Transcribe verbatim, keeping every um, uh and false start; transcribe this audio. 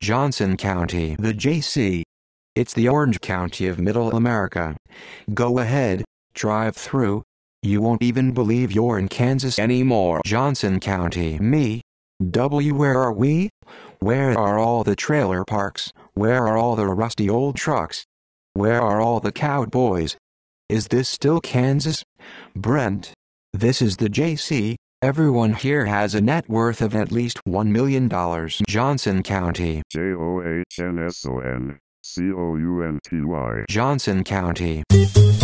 Johnson County. The J C. It's the Orange County of Middle America. Go ahead, drive through. You won't even believe you're in Kansas anymore. Johnson County. Me. W. Where are we? Where are all the trailer parks? Where are all the rusty old trucks? Where are all the cowboys? Is this still Kansas? Brent. This is the J C. Everyone here has a net worth of at least one million dollars. Johnson County. J O H N S O N C O U N T Y. Johnson County.